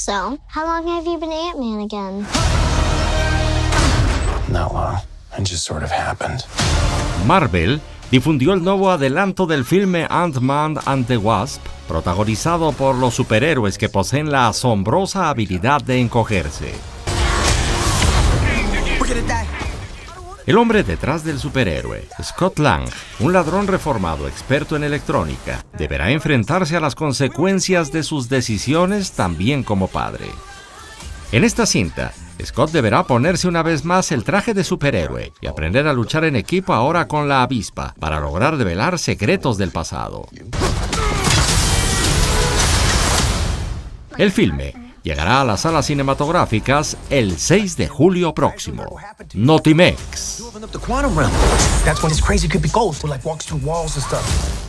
So, how long have you been Ant-Man again? Not long. It just sort of happened. Marvel difundió el nuevo adelanto del filme Ant-Man and the Wasp, protagonizado por los superhéroes que poseen la asombrosa habilidad de encogerse. El hombre detrás del superhéroe, Scott Lang, un ladrón reformado experto en electrónica, deberá enfrentarse a las consecuencias de sus decisiones también como padre. En esta cinta, Scott deberá ponerse una vez más el traje de superhéroe y aprender a luchar en equipo ahora con la avispa para lograr develar secretos del pasado. El filme llegará a las salas cinematográficas el 6 de julio próximo. Notimex. That's when his crazy could be ghost who like walks through walls and stuff.